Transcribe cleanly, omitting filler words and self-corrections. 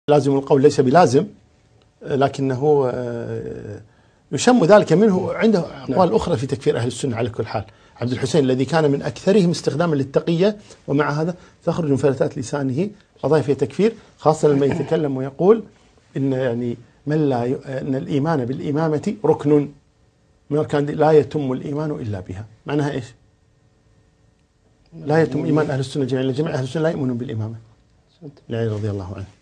لازم القول ليس بلازم، لكنه يشم ذلك منه. عنده أقوال أخرى في تكفير أهل السنة على كل حال. عبد الحسين الذي كان من أكثرهم استخداما للتقية، ومع هذا تخرج من فلتات لسانه قضايا في تكفير، خاصة لما يتكلم ويقول إن يعني من لا أن الإيمان بالإمامة ركن من أركان لا يتم الإيمان إلا بها. معناها إيش؟ لا يتم إيمان أهل السنة جميعا، جميع أهل السنة لا يؤمنون بالإمامة. علي رضي الله عنه.